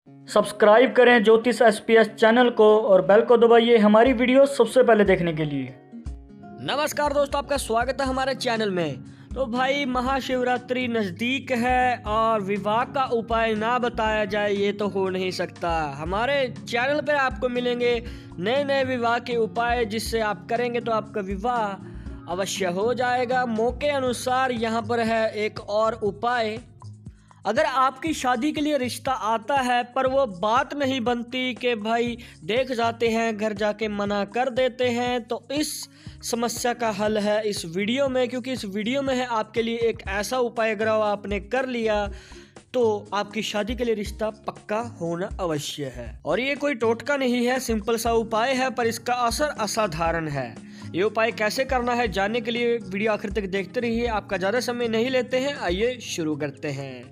Subscribe करें ज्योतिष SPS channel को और बेल को दबाइए हमारी वीडियो सबसे पहले देखने के लिए। नमस्कार दोस्तों, आपका स्वागत है हमारे चैनल में। तो भाई महाशिवरात्रि नज़दीक है और विवाह का उपाय ना बताया जाए ये तो हो नहीं सकता। हमारे चैनल पर आपको मिलेंगे नए नए विवाह के उपाय जिससे आप करेंगे तो आपका विवाह अवश्य हो जाएगा। मौके अनुसार यहाँ पर है एक और उपाय। अगर आपकी शादी के लिए रिश्ता आता है पर वो बात नहीं बनती कि भाई देख जाते हैं घर जाके मना कर देते हैं, तो इस समस्या का हल है इस वीडियो में। क्योंकि इस वीडियो में है आपके लिए एक ऐसा उपाय, अगर आपने कर लिया तो आपकी शादी के लिए रिश्ता पक्का होना अवश्य है। और ये कोई टोटका नहीं है, सिंपल सा उपाय है पर इसका असर असाधारण है। ये उपाय कैसे करना है जानने के लिए वीडियो आखिर तक देखते रहिए। आपका ज़्यादा समय नहीं लेते हैं, आइए शुरू करते हैं।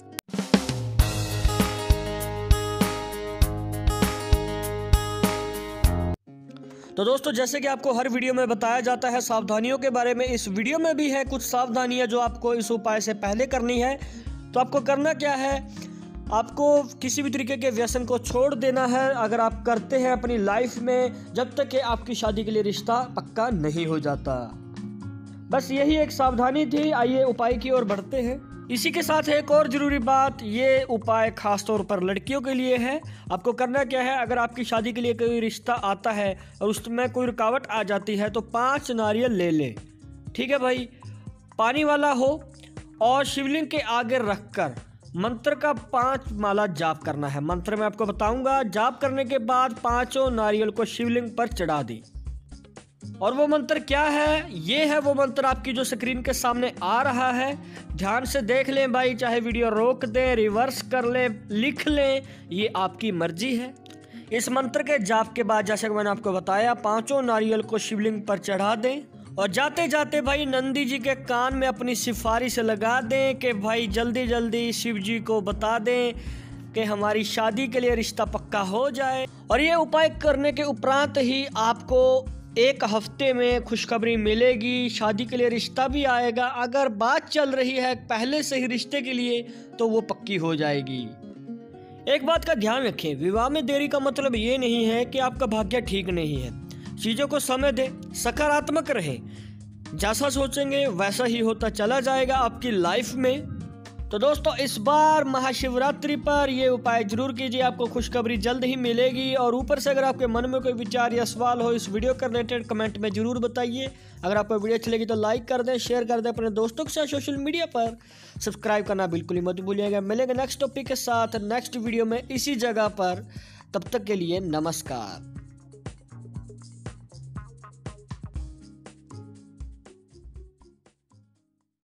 तो दोस्तों, जैसे कि आपको हर वीडियो में बताया जाता है सावधानियों के बारे में, इस वीडियो में भी है कुछ सावधानियां जो आपको इस उपाय से पहले करनी है। तो आपको करना क्या है, आपको किसी भी तरीके के व्यसन को छोड़ देना है अगर आप करते हैं अपनी लाइफ में, जब तक कि आपकी शादी के लिए रिश्ता पक्का नहीं हो जाता। बस यही एक सावधानी थी। आइए उपाय की ओर बढ़ते हैं। इसी के साथ एक और ज़रूरी बात, ये उपाय खास तौर पर लड़कियों के लिए है। आपको करना क्या है, अगर आपकी शादी के लिए कोई रिश्ता आता है और उसमें कोई रुकावट आ जाती है तो 5 नारियल ले लें, ठीक है भाई। पानी वाला हो और शिवलिंग के आगे रखकर मंत्र का 5 माला जाप करना है। मंत्र मैं आपको बताऊंगा। जाप करने के बाद 5 नारियल को शिवलिंग पर चढ़ा दें। और वो मंत्र क्या है, ये है वो मंत्र आपकी जो स्क्रीन के सामने आ रहा है। ध्यान से देख लें भाई, चाहे वीडियो रोक दें, रिवर्स कर लें, लिख लें, ये आपकी मर्जी है। इस मंत्र के जाप के बाद जैसे मैंने आपको बताया 5 नारियल को शिवलिंग पर चढ़ा दें और जाते जाते भाई नंदी जी के कान में अपनी सिफारिश लगा दें कि भाई जल्दी जल्दी शिव जी को बता दें कि हमारी शादी के लिए रिश्ता पक्का हो जाए। और ये उपाय करने के उपरांत ही आपको 1 हफ्ते में खुशखबरी मिलेगी, शादी के लिए रिश्ता भी आएगा। अगर बात चल रही है पहले से ही रिश्ते के लिए तो वो पक्की हो जाएगी। एक बात का ध्यान रखें, विवाह में देरी का मतलब ये नहीं है कि आपका भाग्य ठीक नहीं है। चीज़ों को समय दें, सकारात्मक रहें, जैसा सोचेंगे वैसा ही होता चला जाएगा आपकी लाइफ में। तो दोस्तों, इस बार महाशिवरात्रि पर ये उपाय जरूर कीजिए, आपको खुशखबरी जल्द ही मिलेगी। और ऊपर से अगर आपके मन में कोई विचार या सवाल हो इस वीडियो के रिलेटेड, कमेंट में जरूर बताइए। अगर आपको वीडियो अच्छी लगी तो लाइक कर दें, शेयर कर दें अपने दोस्तों के साथ सोशल मीडिया पर। सब्सक्राइब करना बिल्कुल ही मत भूलिएगा। मिलेंगे नेक्स्ट टॉपिक के साथ नेक्स्ट वीडियो में इसी जगह पर। तब तक के लिए नमस्कार।